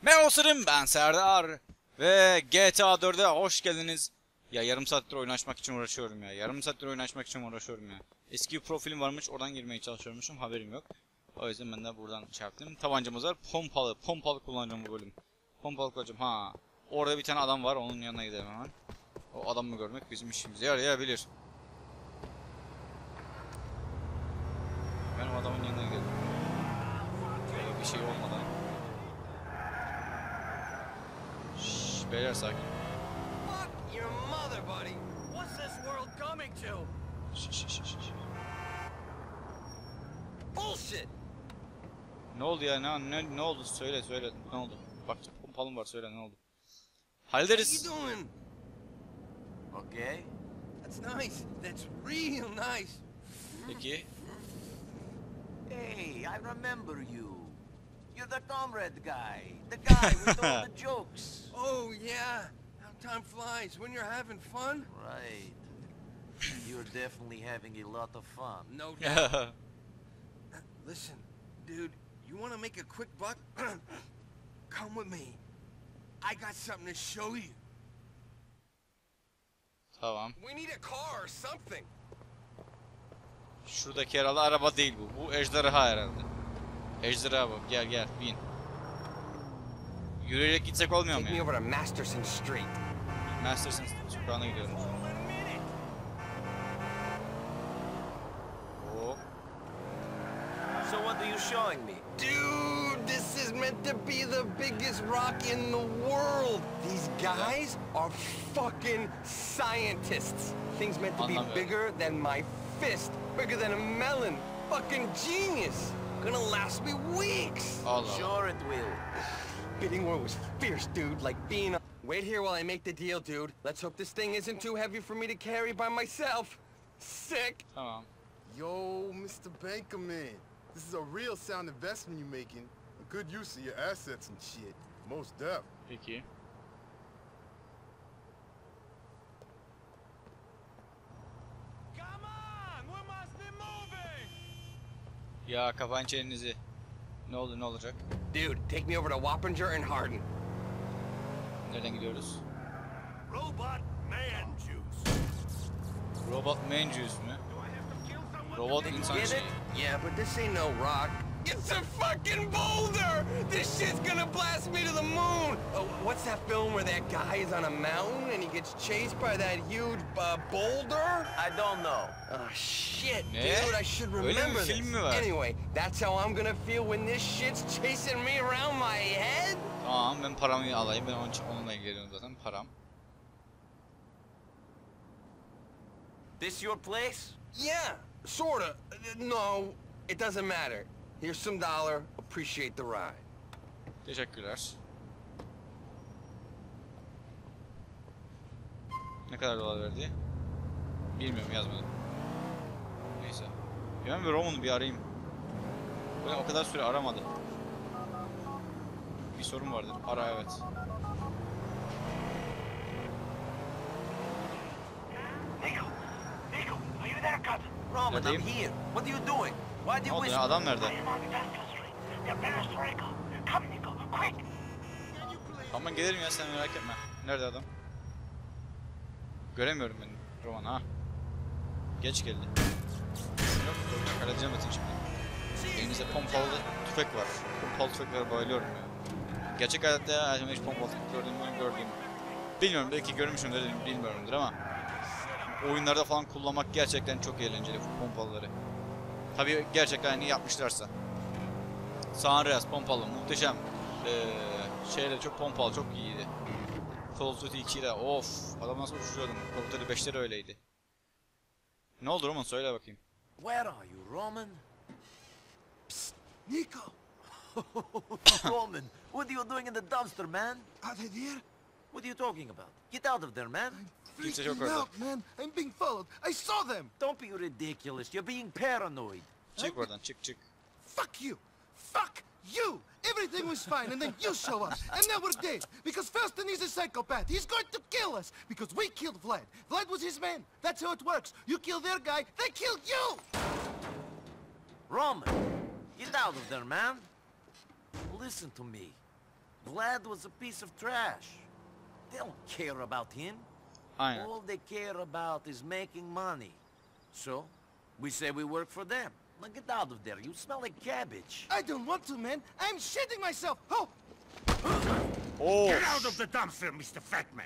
Merhaba dostlarım, ben Serdar ve GTA 4'e hoş geldiniz. Ya yarım saattir oyun açmak için uğraşıyorum ya. Eski bir profilim varmış, oradan girmeye çalışıyormuşum, haberim yok. O yüzden ben de buradan şey yaptım. Tabancamız var, pompalı kullanacağım bu bölüm. Pompalı kullanacağım, ha. Orada bir tane adam var, onun yanına gidelim hemen. O adamı görmek bizim işimize yarayabilir. Ben o adamın yanına gidelim. Bir şey olmadan. Beyler sakin. Fuck your mother, buddy. What's this world coming to? Bullshit. Ne oldu ya? Ne oldu? Söyle. Ne oldu? Bak pompalım var, söyle ne oldu? Hallederiz. How you doing? Okay. That's nice. That's real nice. Peki. Hey, I remember you. You're the comrade guy. The guy with all the jokes. Oh yeah. How time flies when you're having fun. Right. You're definitely having a lot of fun. No doubt. Listen, dude, you want to make a quick buck? Come with me. I got something to show you. Tamam. We need a car or something. Şuradaki herhalde araba değil bu. Bu ejderha herhalde. Ejderha bu. Gel bin. Yürüyerek gitsek olmuyor mu Take me ya? over to Masterson Street. Masterson sokağına gidiyorum. Hop. So what are you showing me? Dude, this is meant to be the biggest rock in the world. These guys are fucking scientists. Thing's meant to be bigger than my fist, bigger than a melon. Fucking genius. Gonna last me weeks. Allah. Sure it will. Bidding war was fierce, dude, like being a... Wait here while I make the deal, dude. Let's hope this thing isn't too heavy for me to carry by myself. Sick. Tamam. Yo, Mr. Bankerman. This is a real sound investment you're making. A good use of your assets and shit. Most def. Peki. Come on, we must be moving. Ya kapan çenenizi. Ne oldu, ne olacak? Dude, take me over to Wappinger and Hardin. Nereden gidiyoruz? Robot man juice. Robot man juice mü? Robot Did you insan get şeyi. it? Yeah, but this ain't no rock. It's a fucking boulder! This shit's gonna blast me to the moon! What's that film where that guy is on a mountain and he gets chased by that huge boulder? I don't know. Oh shit, Ne? dude, I should Öyle bir remember film this. mi var? Anyway, that's how I'm gonna feel when this shit's chasing me around my head? Tamam, ben paramı alayım. Ben onunla ilgileniyorum zaten. Param. This your place? Yeah, sorta. No, it doesn't matter. Here's some dollar. Appreciate the ride. Teşekkürler. Ne kadar dolar verdi? Bilmiyorum, yazmadım. Neyse. Ben bir Roman'ı bir arayayım. Ben o kadar süre aramadı. Bir sorun vardı. Ara, evet. Nico, are you there, cut? Roman, I'm Neredeyim? here. What are you doing? Why do Ne you oldu whisper? ya? Adam nerede? Come, Nico, quick! Tamam, ben gelirim ya, sen merak etme. Nerede adam? Göremiyorum ben Roman, ha. Geç geldi. Yok, halledeceğim zaten şimdi. Elimizde pompalı tüfek var. Pompalı tüfeklere bayılıyorum ya. Gerçek hayatta hiç pompalı tüfek gördüğüm. Bilmiyorum, belki görmüşümdür, bilmiyorumdur ama oyunlarda falan kullanmak gerçekten çok eğlenceli bu pompalıları. Tabii gerçekten hani yapmışlarsa. San Andreas pompalı muhteşem. Şeyler çok pompalı, çok iyiydi. Call of Duty 2'de of, adam nasıl uçuruyordum. Call of Duty 5'te de öyleydi. Ne oldu Roman, söyle bakayım. Where are you, Roman? Nico, Roman, what are you doing in the dumpster, man? are they there? What are you talking about? Get out of there, man. Kimse yok Freaking orada. out, man. I'm being followed. I saw them. Don't be ridiculous. You're being paranoid. Çık oradan, çık. Fuck you. Fuck you. Everything was fine, and then you show up, and now we're dead. Because Felston is a psychopath. He's going to kill us because we killed Vlad. Vlad was his man. That's how it works. You kill their guy, they kill you. Roman, get out of there, man. Listen to me. Vlad was a piece of trash. They don't care about him. Aynen. All they care about is making money. So, we say we work for them. Now get out of there. You smell like cabbage. I don't want to, man. I'm shitting myself. Oh, Oo. Get out of the dumpster, Mr. Fatman.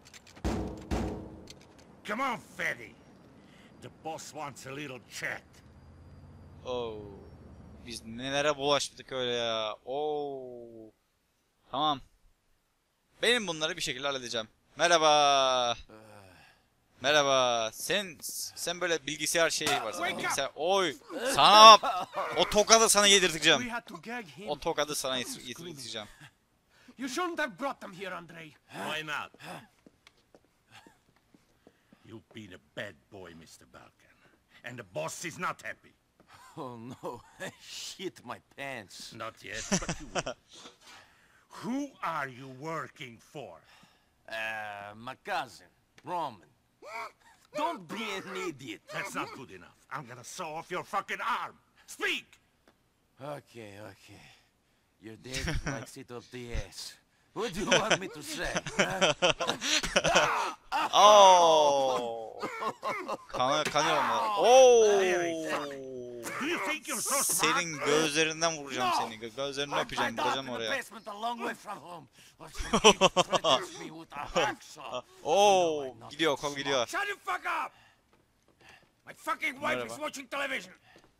Come on, Fatty. The boss wants a little chat. Oo. Biz nelere bulaştık öyle ya. Oo. Tamam. Benim bunları bir şekilde halledeceğim. Merhaba. Merhaba. Sen böyle bilgisayar şeyi var sana. Bilgisayar. Oy. Sana o tokadı sana yedirteceğim. We had to gag him. O tokadı sana yedirteceğim. You shouldn't have brought them here, Andrei. Why not? You've been a bad boy, Mr. Balkan. And the boss is not happy. Oh no, I shit my pants. Not yet, but you will. Who are you working for? My cousin, Roman. Don't be an idiot. That's not good enough. I'm gonna saw off your fucking arm. Speak! Okay. Your dad likes it up the ass. What do you want me to say? Oo. Kanıyor mu? Oo. Do you think you're so smart? Senin gözlerinden vuracağım seni. Gözlerini öpeceğim, vuracağım oraya. Oo, gidiyor, kol gidiyor. Shut the fuck up! My fucking wife is watching television.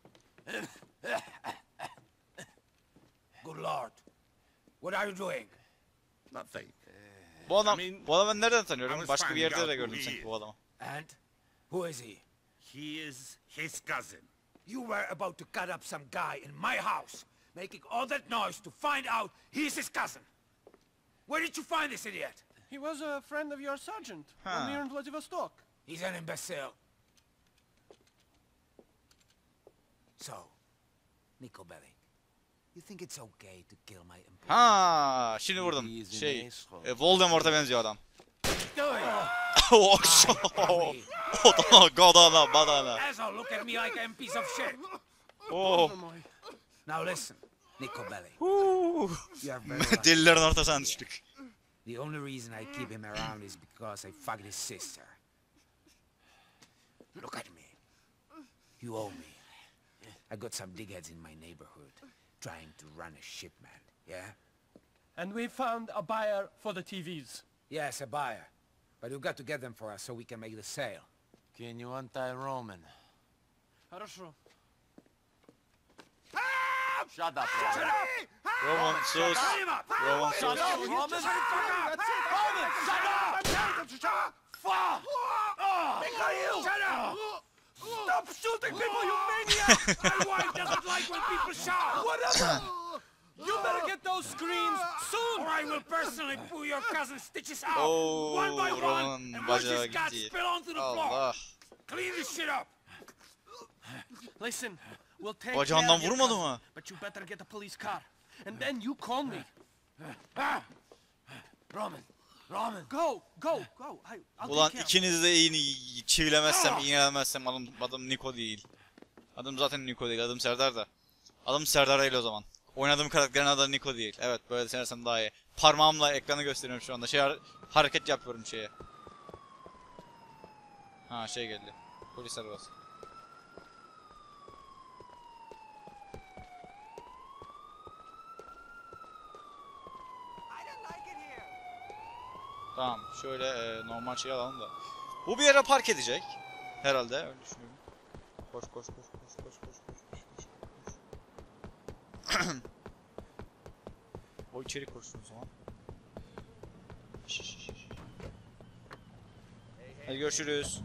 Good lord. What are you doing? Nothing. Bu adam ben nereden tanıyorum? Başka bir yerde de gördüm sanki bu adamı. And? Who is he? He is his cousin. You were about to cut up some guy in my house, making all that noise to find out he's his cousin. Where did you find this idiot? He was a friend of your sergeant when we were in Vladivostok. He's an imbecile. So, Niko Bellic, you think it's okay to kill my employee? Ha, şimdi vurdum. Voldemort'a benziyor adam. Godana, badana. Asshole, look at me like I'm a piece of shit. Oh. Now listen, Niko Bellic. You are very lucky. Delilerin ortasına düştük. The only reason I keep him around is because I fucked his sister. Look at me. You owe me. I got some digheads in my neighborhood trying to run a shipment, yeah? And we found a buyer for the TVs. Yes, a buyer. But you've got to get them for us so we can make the sale. Can you untie Roman? Хорошо. Shut up, Roman. Roman sus. Roman sus. Roman, fuck! Mikhail! Shut up! Stop shooting people, you maniac! My wife doesn't like when people shout! Whatever! You better get those screens soon! Or I will personally pull your cousin's stitches out, Oh, one by one, Roman and watch bacağı his guts gitti. spill onto the floor! Allah. Clean this shit up! Listen, we'll take Bacağından care of your vurmadı cousin, mı? but you better get a police car. And then you call me. Roman! Go! I'll Ulan take care. ikiniz de iyi çivilemezsem, iğnelemezsem adım Niko değil. Adım zaten Niko değil, adım Serdar da. Adım Serdar değil o zaman. Oynadığım karakterin adı Niko değil. Evet, böyle senersem daha iyi. Parmağımla ekranı gösteriyorum şu anda. Hareket yapıyorum şeye. Ha, şey geldi. Polis arabası. Tamam, şöyle normal şey alalım da. Bu bir yere park edecek. Herhalde, öyle düşünüyorum. Koş. O içeri koşsun o zaman. Hadi görüşürüz.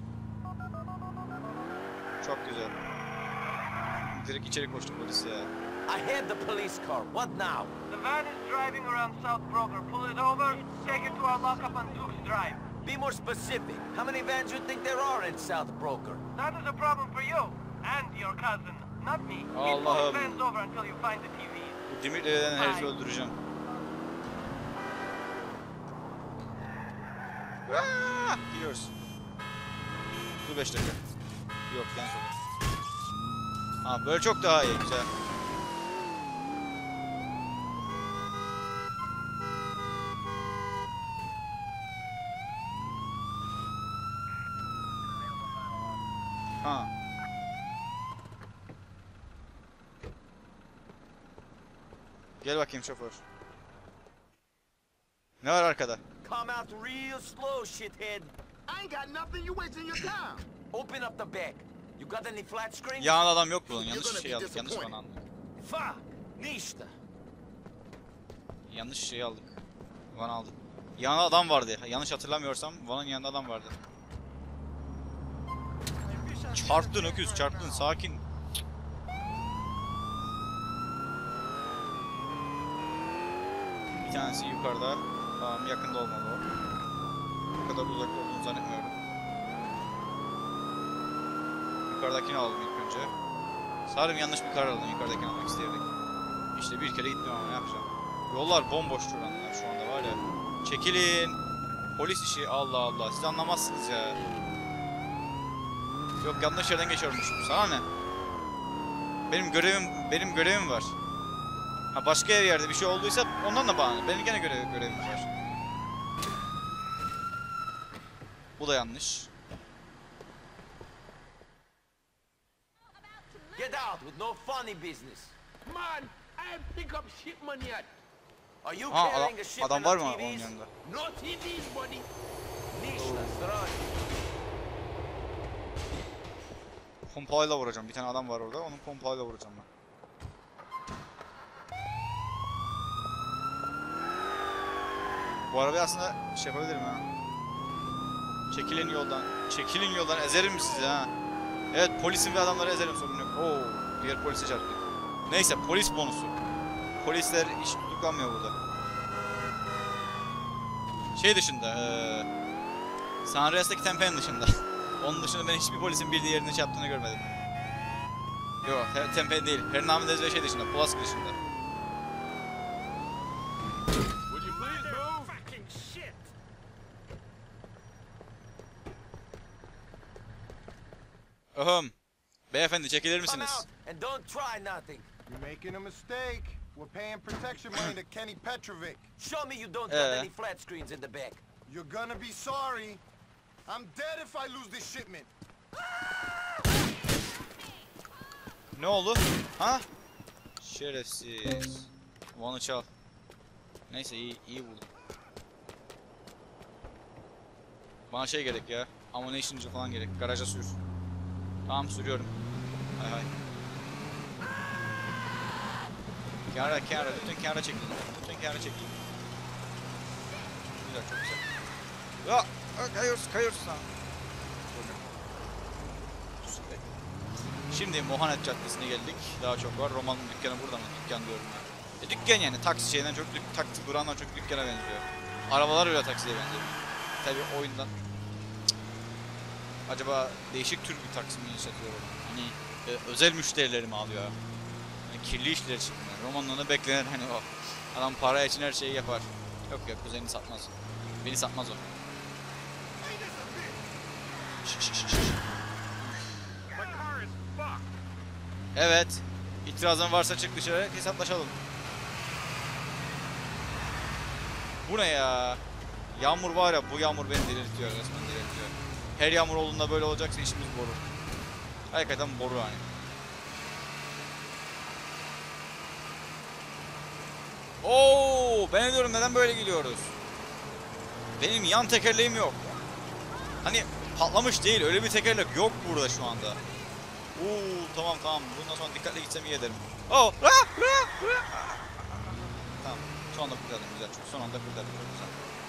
Çok güzel. Direkt içeri koştu polis ya. I had the police car. What now? The van is driving around South Broker. Pull it over, take it to our lockup on Duke's Drive. Be more specific. How many vans you think there are in South Broker? That is a problem for you and your cousin, not me. Keep Allah'ım. both vans over until you find the TVs. Bu Dimitri denen herifi öldüreceğim. Gidiyoruz. Dur 5 dakika. Yok, yanlış oldu. Ha, böyle çok daha iyi, güzel. Ha. Gel bakayım şoför. Ne var arkada? Come out real slow, shithead. I ain't got nothing. You wasting your time. Open up the back. You got any flat screen? Yağın adam yok bunun. Yanlış şey aldık. Yanlış bana aldık. Fuck! Nishta. Yanlış şey aldık. Van aldık. Yanında adam vardı. Yanlış hatırlamıyorsam Van'ın yanında adam vardı. Çarptın öküz, çarptın. Sakin. Bir tanesi yukarıda. Tamam, yakında olmalı o. Bu kadar uzak olduğunu zannetmiyorum. Yukarıdakini alalım ilk önce. Sanırım yanlış bir karar aldım. Yukarıdakini almak isteyerek. İşte bir kere gittim ama ne yapacağım. Yollar bomboş duranlar şu anda var ya. Çekilin. Polis işi, Allah Allah. Siz anlamazsınız ya. Yok, yanlış yerden geçiyormuşum. Sana ne? Benim görevim var. Ha, başka yerde bir şey olduysa ondan da bana. Benim gene görevim var. Bu da yanlış. Get out with no funny business. Man, I pick up shipment yet. Are you Ha, carrying a shipment adam var of mı onun TVs? yanında? No TVs, buddy. Nishta, Sraj. Pompayla vuracağım. Bir tane adam var orada. Onun pompayla vuracağım ben. Bu arabayı aslında şey yapabilirim ha. Çekilin yoldan. Çekilin yoldan. Ezerim sizi ha. Evet, polisin ve adamları ezerim, sorun yok. Oo, diğer polise çarptık. Neyse, polis bonusu. Polisler hiç tutuklanmıyor burada. Şey dışında, San Andreas'taki Tempe'nin dışında. Onun dışında ben hiçbir polisin bildiği yerini çarptığını görmedim. Yok, Tempe değil. Hernandez ve şey dışında, Pulaski dışında. Would you please move? Fucking shit. Ahım. Beyefendi, çekilir Come misiniz? out and don't try nothing. You're making a mistake. We're paying protection money to Kenny Petrovic. Show me you don't got any flat screens in the back. You're gonna be sorry. I'm dead if I lose this shipment. Ne oldu? Ha? Şerefsiz. Van'ı çal. Neyse, iyi vurdum. Bana şey gerek ya. Ammunition'cı falan gerek. Garaja sür. Tamam, sürüyorum. Hay hay. Kenara, lütfen kenara çekilin. Lütfen kenara çekilin. Güzel, çok güzel. Ya, kayıyoruz ha. Şimdi Mohanet Caddesi'ne geldik. Daha çok var. Roman'ın dükkanı burada mı? Dükkan diyorum ben. Dükkan yani, taksi şeyden çok, taksi durağından çok dükkana benziyor. Arabalar öyle taksiye benziyor. Tabii oyundan. Acaba değişik tür bir taksi mi işletiyor? Hani özel müşterileri mi alıyor? Yani kirli işler için. Romanlarını beklenen hani o. Adam para için her şeyi yapar. Yok, kuzenini satmaz. Beni satmaz o. Evet. İtirazın varsa çık dışarı, hesaplaşalım. Bu ne ya? Yağmur var ya, bu yağmur beni delirtiyor, resmen delirtiyor. Her yağmur olduğunda böyle olacaksa işimiz boru. Hakikaten boru yani. Oo, ben diyorum neden böyle gidiyoruz? Benim yan tekerleğim yok. Hani patlamış değil, öyle bir tekerlek yok burada şu anda. Oo, tamam. Bundan sonra dikkatli gitsem iyi ederim. Oh, tamam. Şu anda kurtardım, güzel. Çok son anda kurtardım, çok güzel.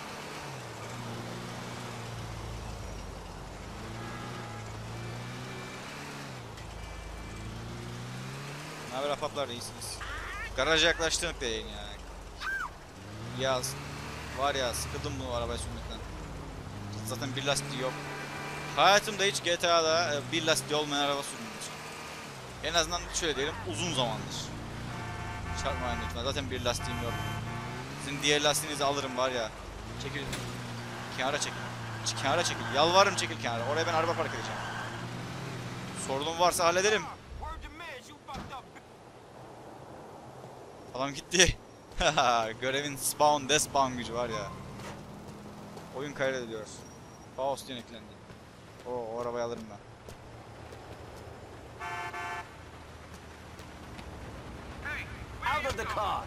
Ne haber ahbaplar, iyisiniz? Garaja yaklaştırdık deyin yani. Yaz. Var ya, sıkıldım bu arabayı sürmekten. Zaten bir lastiği yok. Hayatımda hiç GTA'da bir lastiği olmayan araba sürmedim. En azından şöyle diyelim, uzun zamandır. Çarpmayın lütfen, zaten bir lastiğim yok. Sizin diğer lastiğinizi alırım var ya. Çekil. Kenara çekil. Kenara çekil. Yalvarırım, çekil kenara. Oraya ben araba park edeceğim. Sorunum varsa hallederim. Adam gitti. Görevin spawn, despawn gücü var ya. Oyun kaydediyor. Faust yönetlendi. O arabayı alırım ben. Out of the car.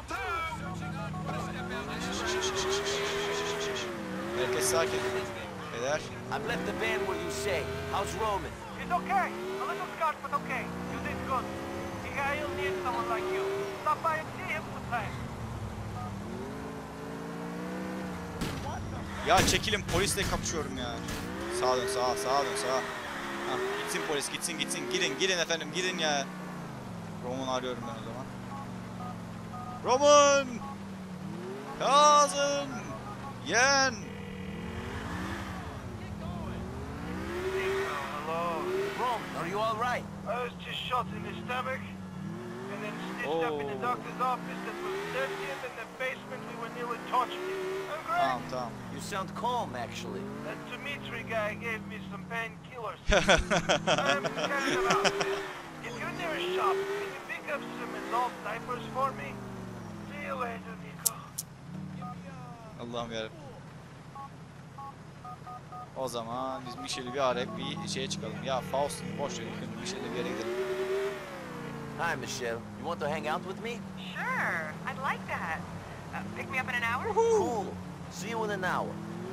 Herkes sakin. Beyler. I've left the van where you say. How's Roman? He's okay. A little scarred, but okay. You did good. Mikhail needs someone like you. Stop by and see him sometime. Ya çekilin, polisle kapışıyorum ya. Sağa dön, sağa dön, sağa. Hah, gitsin polis, gitsin. Gidin efendim, gidin ya. Roman'ı arıyorum ben o zaman. Roman! Kazım! Yen! Hello. Roman, are you all right? I was just shot in the stomach, and then stitched up in the doctor's office that was dirty, and in the basement we were nearly tortured. I'm great. Tamam. You sound calm, actually. That Dmitri guy gave me some painkillers. I'm kind of out there. If you're near a shop, can you pick up some adult diapers for me? See you later, Nico. Allah'ım yarabbim. O zaman biz Michel'i bir arayıp bir şeye çıkalım. Ya Faust'un boş ver, ilk Michel'le bir yere gidelim. Hi, Michelle. You want to hang out with me? Sure, I'd like that. Pick me up in an hour? Cool. See you in an hour.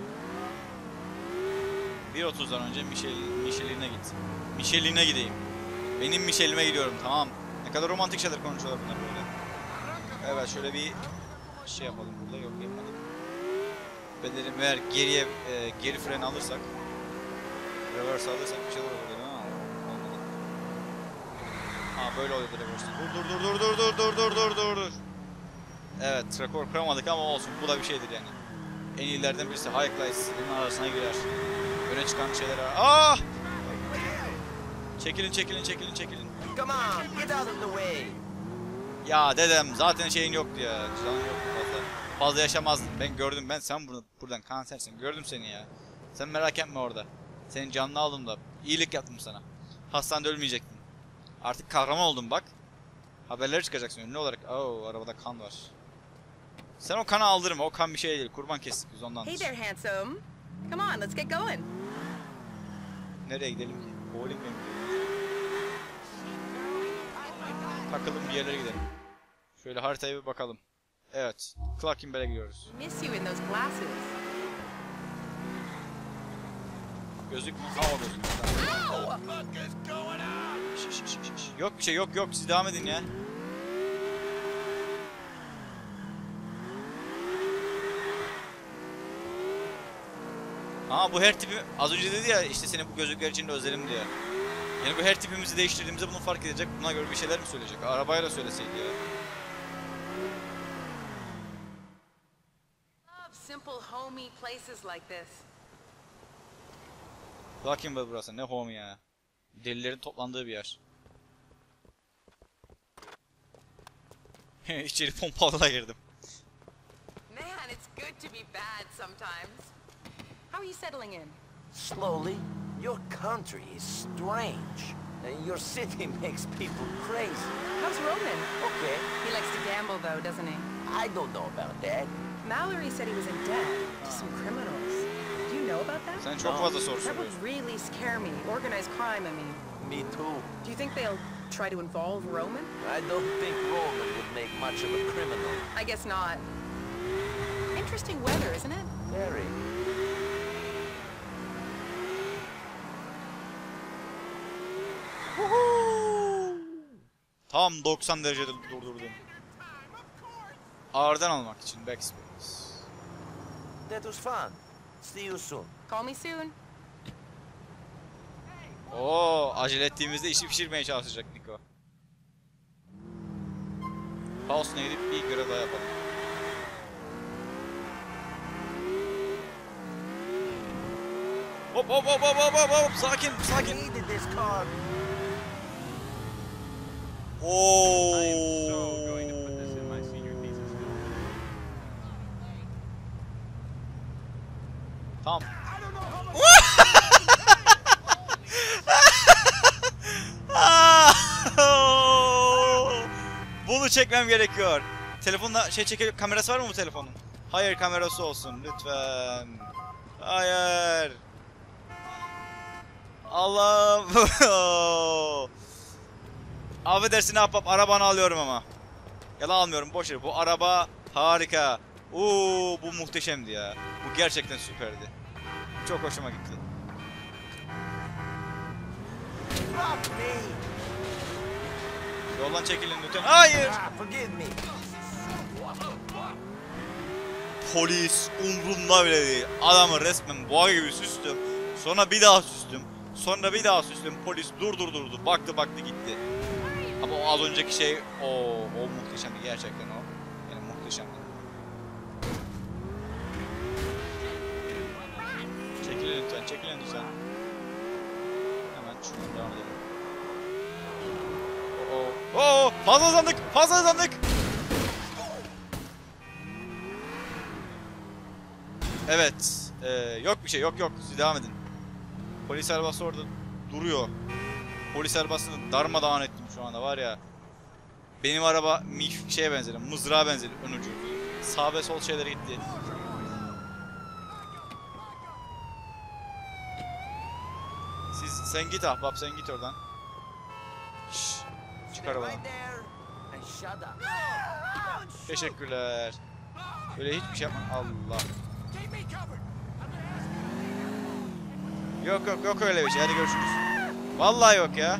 1.30'dan önce Michel'ine git. Michel'ine gideyim. Benim Michel'ime gidiyorum, tamam. Ne kadar romantik şeyler konuşuyorlar bunlar böyle. Evet, şöyle bir şey yapalım burada, yok yapmadım. Bedelim eğer geri fren alırsak, reverse alırsak bir şeyler olur değil mi? Olmadı. Ha, böyle oluyor reverse. Dur. Evet, rekor kıramadık ama olsun, bu da bir şeydir yani. En iyilerden birisi High Class'ın arasına girer. Öne çıkan şeyler var. Ah! Çekilin. Come on, get out of the way. Ya dedem, zaten şeyin yoktu ya. Canın yoktu fazla. Fazla yaşamazdın. Ben gördüm, sen buradan kansersin. Gördüm seni ya. Sen merak etme orada. Senin canını aldım da. İyilik yaptım sana. Hastanede ölmeyecektin. Artık kahraman oldun bak. Haberlere çıkacaksın ünlü olarak. Oo, arabada kan var. Sen o kanı aldırma. O kan bir şey değil. Kurban kestik biz ondan. Hey there, handsome. Come on, let's get going. Nereye gidelim ki? Bowling mi gidelim? Takılın bir yerlere gidelim. Şöyle haritaya bir bakalım. Evet. Clarkenbell'e gidiyoruz. Miss you in those glasses. Gözlük mü? Ha, o gözlük. Yok bir şey, yok. Siz devam edin ya. Aa, bu her tipi az önce dedi ya, işte seni bu gözlükler için de özledim diye. Yani bu her tipimizi değiştirdiğimizde bunu fark edecek, buna göre bir şeyler mi söyleyecek? Arabayla söyleseydi ya. Love simple, homey places like this. Clarkenbell burası, ne home ya. Delilerin toplandığı bir yer. İçeri pompalığa girdim. Man, it's good to be bad sometimes. How are you settling in? Slowly. Your country is strange. Your city makes people crazy. How's Roman? Okay. He likes to gamble though, doesn't he? I don't know about that. Mallory said he was in debt to some criminals. Do you know about that? Sen çok fazla soru That soruyorsun. would really scare me. Organized crime, I mean. Me too. Do you think they'll try to involve Roman? I don't think Roman would make much of a criminal. I guess not. Interesting weather, isn't it? Very. Tam 90 derecede durdurdum. Ağırdan almak için backspace. That was fun. See you soon. Call me soon. Oo, acele ettiğimizde işi pişirmeye çalışacak Nico. Faust'una gidip bir görev daha yapalım. Hop, sakin. I needed this car. Tamam. Bunu çekmem gerekiyor. Telefonla kamerası var mı bu telefonun? Hayır, kamerası olsun lütfen. Hayır. Allah'ım. Affedersin ahbap, arabanı alıyorum ama. Yalan almıyorum, boş ver. Bu araba harika. Oo, bu muhteşemdi ya. Bu gerçekten süperdi. Çok hoşuma gitti. Yoldan çekilin lütfen. Hayır. Polis umrumda bile değil. Adamı resmen boğa gibi süstüm. Sonra bir daha süstüm. Sonra bir daha süstüm. Polis durdu. Baktı gitti. Ama o az önceki şey o muhteşemdi gerçekten o. Yani muhteşemdi. Çekilin lütfen. Hemen şuradan devam edelim. Fazla hızlandık. Evet. Yok bir şey, yok. Siz devam edin. Polis arabası orada duruyor. Polis arabasını darmadağın ettim şu anda var ya. Benim araba şeye benzedi, mızrağa benzedi ön ucu. Sağ ve sol şeylere gitti. Sen git ahbap, sen git oradan. Şşş, çık arabadan. Teşekkürler. Böyle hiçbir şey yapma. Allah. Yok öyle bir şey. Hadi görüşürüz. Vallahi yok ya.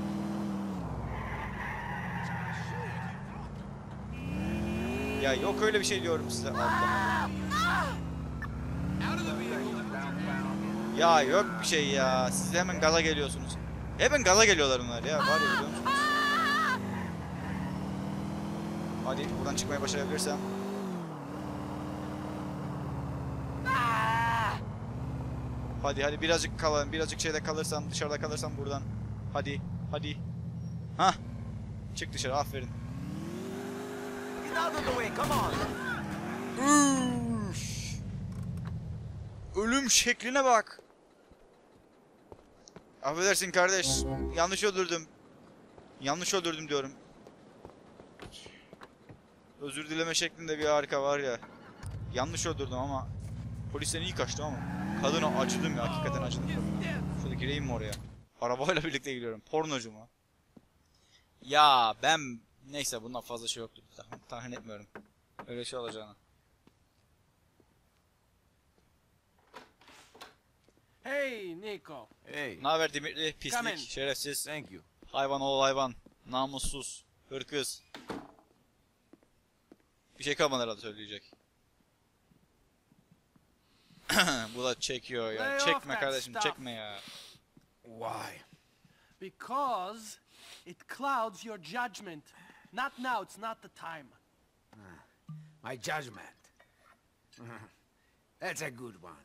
Ya yok öyle bir şey diyorum size. Allah. Ya yok bir şey ya. Siz de hemen gaza geliyorsunuz. Hemen gaza geliyorlar bunlar ya. Var ya, biliyor musunuz? Hadi buradan çıkmayı başarabilirsem. Hadi birazcık kalalım. Birazcık şeyde kalırsam, dışarıda kalırsam buradan. Hadi. Hah. Çık dışarı, aferin. Ölüm şekline bak. Affedersin kardeş. Yanlış öldürdüm diyorum. Özür dileme şeklinde bir harika var ya. Yanlış öldürdüm ama polisten iyi kaçtım ama kadına acıdım ya, hakikaten acıdım. Şöyle gireyim mi oraya? Arabayla birlikte gidiyorum. Pornocu mu? Ya ben neyse, bundan fazla şey yoktu. Tahmin etmiyorum öyle şey olacağını. Hey, Nico. Hey. Ne haber Dimitri? Pislik, şerefsiz. Thank you. Hayvan oğul hayvan. Namussuz. Hırkız. Bir şey kalmadı herhalde söyleyecek. Bu da çekiyor ya. Lay Çekme off kardeşim, that çekme ya. Why? Because it clouds your judgment. Not now, it's not the time. My judgment. That's a good one.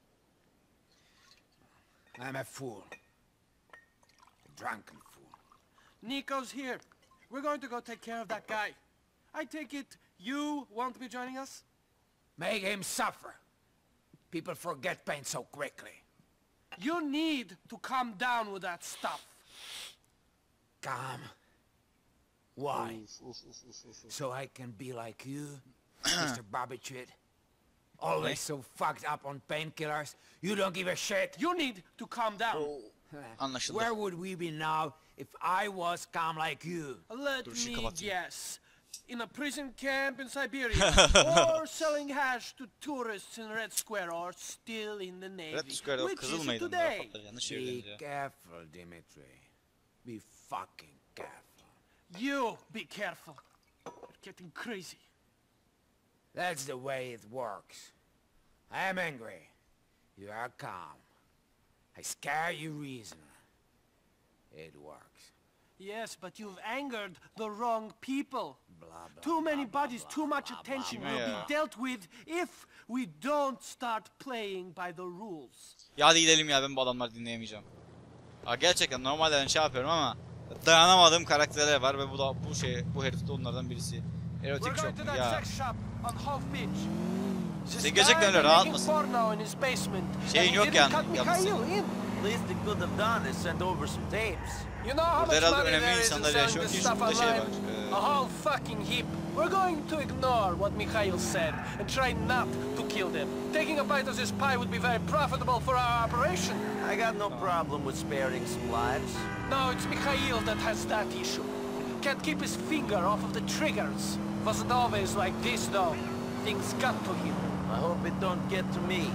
I'm a fool. A drunken fool. Nico's here. We're going to go take care of that guy. I take it you won't be joining us? Make him suffer. People forget pain so quickly. You need to calm down with that stuff. Calm. Why? So I can be like you, Mr. Barbitrid? Always so fucked up on painkillers, you don't give a shit? You need to calm down. Anlaşıldı. Where would we be now if I was calm like you? Let Dur, şu me kapatayım. guess. In a prison camp in Siberia, or selling hash to tourists in Red Square, or still in the Navy. Red Square'da Which Kızıl is it Meydan'da today? patlar, yanlış Be çevirdiniz ya. careful, Dimitri. Be fucking careful. You be careful. You're getting crazy. That's the way it works. I am angry. You are calm. I scare you reason. It works. Yes, but you've angered the wrong people. Blah, blah, Too many blah, bodies, blah, too much blah, attention blah, will blah. be dealt with if we don't start playing by the rules. Ya hadi gidelim ya, ben bu adamları dinleyemeyeceğim. Ha, gerçekten normalde ben şey yapıyorum ama dayanamadığım karakterler var ve bu herif de onlardan birisi. Erotik çok ya. shop on Hove Beach. Sen gerçekten öyle rahat mısın? Şeyin yok yani, yalnızsın. Least they could have done is send over some tapes. You know how Burada much herhalde money önemli there is in insanlar selling yaşıyor this ki stuff şurada şey online? var. A whole fucking heap. We're going to ignore what Mikhail said and try not to kill them. Taking a bite of this pie would be very profitable for our operation. I got no problem with sparing some lives. No, it's Mikhail that has that issue. can't keep his finger off of the triggers. Wasn't always like this, though. Things got to him. I hope it don't get to me.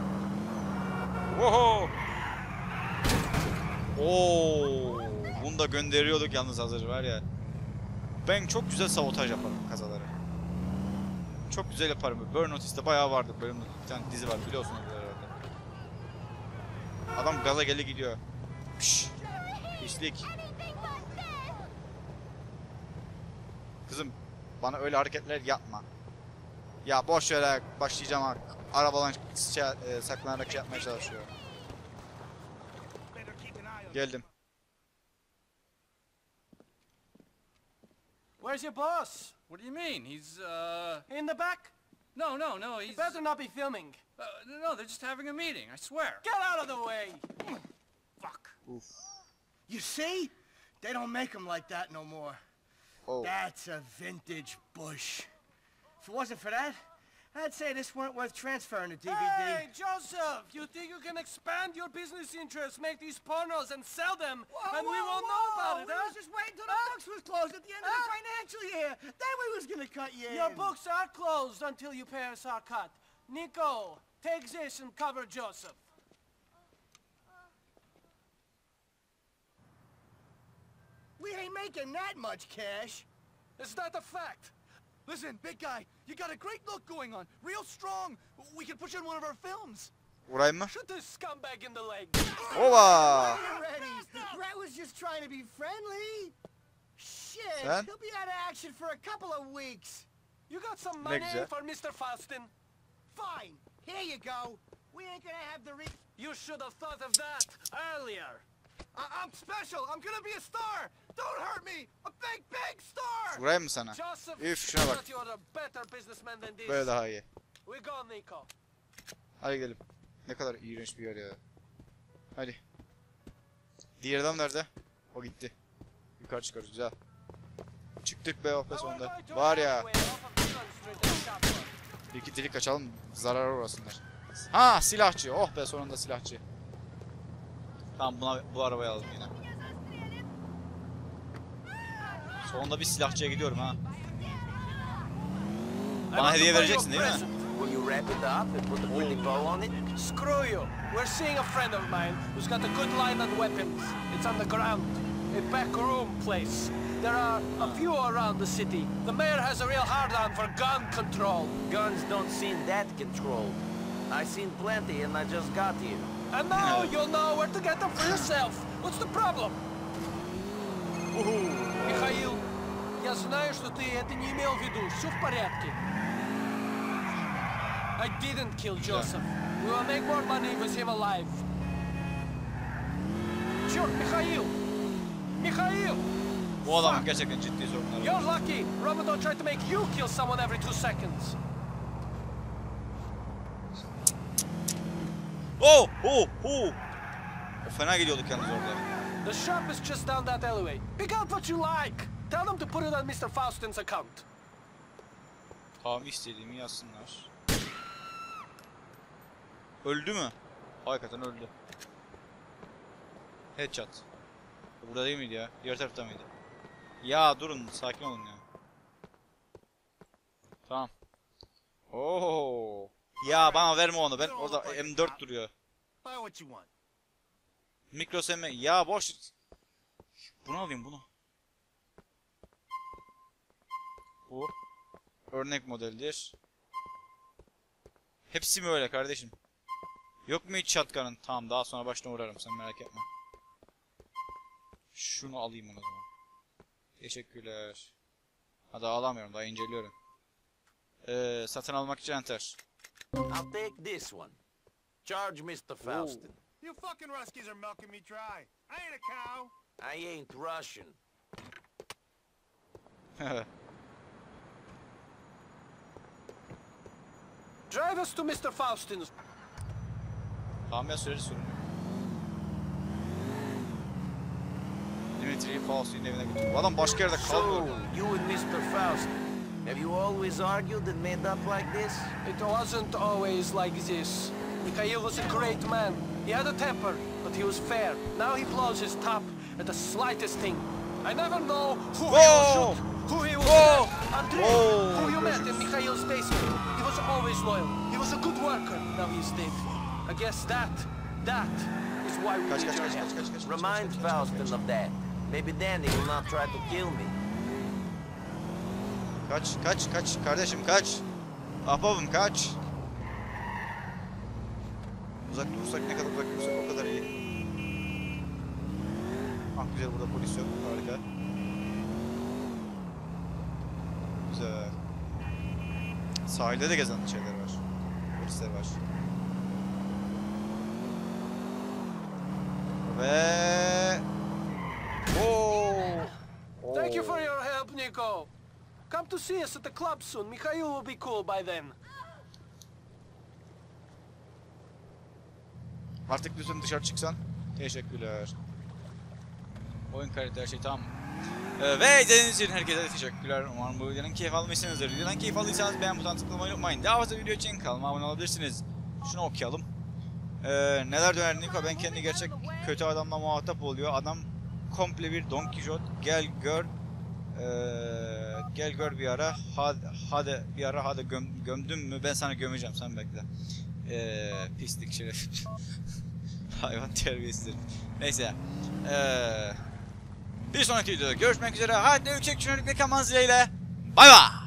Oho! Oo! Bunu da gönderiyorduk yalnız hazır var ya. Ben çok güzel sabotaj yaparım kazaları. Çok güzel yaparım. Burn Notice'de bayağı vardı. Bölümde bir tane dizi var biliyorsunuz herhalde. Adam gaza geli gidiyor. Pişş. Pislik. Kızım bana öyle hareketler yapma. Ya boş ver başlayacağım arabadan saklanarak şey yapmaya çalışıyor. Geldim. Where's your boss? What do you mean? He's, In the back? No, You he's... better not be filming. No, they're just having a meeting, I swear. Get out of the way! Fuck. You see? They don't make them like that no more. Oh. That's a vintage Bush. If it wasn't for that, I'd say this weren't worth transferring to DVD. Hey, Joseph! You think you can expand your business interests, make these pornos and sell them, and we won't know about it, We huh? was just waiting till the books was closed at the end of the financial year. Then we was gonna cut you Your in. books are closed until you pay us our cut. Nico, take this and cover Joseph. We ain't making that much cash. Is that a fact? Listen, big guy, you got a great look going on. Real strong. We can push in one of our films. Vurayım mı? Shoot this scumbag in the leg. Ova! Already. Brett was just trying to be friendly. Shit, Sen? he'll be out of action for a couple of weeks. You got some Ne money güzel. for Mr. Faustin? Fine, here you go. We ain't gonna have the You should have thought of that earlier. I'm special. I'm gonna be a star. Don't hurt me. A big, big star. Vurayım mı sana? Joseph, Üf şuna bak. thought you were a better businessman than this. Böyle daha iyi. We go, Nico. Hadi gidelim. Ne kadar iğrenç bir yer ya. Hadi. Diğer adam nerede? O gitti. Yukarı çıkıyoruz güzel. Çıktık be hafta sonunda. Var ya. Bir iki delik açalım. Zarara uğrasınlar. Ha silahçı. Oh be sonunda silahçı. Tamam bu arabayı aldım yine. Sonunda bir silahçıya gidiyorum ha. Bana hediye vereceksin değil mi? Will you wrap it up and put a pretty bow on it? Screw you. We're seeing a friend of mine who's got a good line on weapons. It's on the ground. A back room place. There are a few around the city. The mayor has a real hard-on for gun control. Guns don't seem that controlled. I seen plenty and I just got here. And now you'll know where to get them for yourself. What's the problem? Михаил, я знаю, что ты это не имел в виду. Все в порядке. I didn't kill Joseph. We will make more money with him alive. Черт, Михаил! Михаil! Bu adamın gerçekten ciddi sorunları You're var. lucky. Ramadan tried to make you kill someone every 2 seconds. Oh! Oh! Oh! Fena gidiyorduk yalnız orada. The shop is just down that alleyway. Pick out what you like. Tell them to put it on Mr. Faustin's account. Tamam istediğimi yazsınlar. Öldü mü? Hakikaten öldü. Headshot. Burada değil miydi ya? Diğer tarafta mıydı? Ya durun sakin olun ya. Tamam. Oo. Ya bana verme onu. Ben orada M4 duruyor. Buy what you want. Mikro SM. Ya boş. Bunu alayım bunu. Bu örnek modeldir. Hepsi mi öyle kardeşim? Yok mu hiç shotgun'ın? Tamam daha sonra başına uğrarım sen merak etme. Şunu alayım o zaman. Teşekkürler. Ha daha alamıyorum daha inceliyorum. Satın almak için enter. I'll take this one. Charge Mr. Faustin. You fucking Ruskies are milking me dry. I ain't a cow. I ain't Russian. Drive us to Mr. Faustin's. Tamam ya süreci sürün. Dimitri'yi Faustin'in evine götürdüm. Bu adam başka yerde So, kalmıyor. you and Mr. Faustin, have you always argued and made up like this? It wasn't always like this. Mikhail was a great man. He had a temper, but he was fair. Now he blows his top at the slightest thing. I never know who he will Whoa! shoot, who he will Whoa! stab. Andrei, Whoa! who you met in Mikhail's basement. He was always loyal. He was a good worker. Now he's dead. I guess that is why we need your help. Remind Faustin of that. Maybe then he will not try to kill me. Kaç kardeşim kaç. Ahbabım kaç. Uzak durursak ne kadar uzak durursak o kadar iyi. Ah güzel, burada polis yok, harika. Güzel. Sahilde de gezen şeyler var. Polisler var. Ve... Oh! Thank you for your help, Nico. Come to see us at the club soon. Mikhail will be cool by then. Artık lütfen dışarı çıksan. Teşekkürler. Oyun kalitesi her şey tamam. Ve izlediğiniz için herkese teşekkürler. Umarım bu videonun keyif almışsınızdır. Videodan keyif aldıysanız beğen butonuna tıklamayı unutmayın. Daha fazla video için kanalıma abone olabilirsiniz. Şunu okuyalım. Neler döner Nico, ben kendi gerçek kötü adamla muhatap oluyor. Adam komple bir Don Quixote. Gel gör bir ara. Hadi bir ara hadi gömdüm mü ben sana gömeceğim, sen bekle. Pislik şeref. Hayvan terbiyesizdir. Neyse. Bir sonraki videoda görüşmek üzere. Hadi yüksek çönlükle kamanzileyle. Bay bay.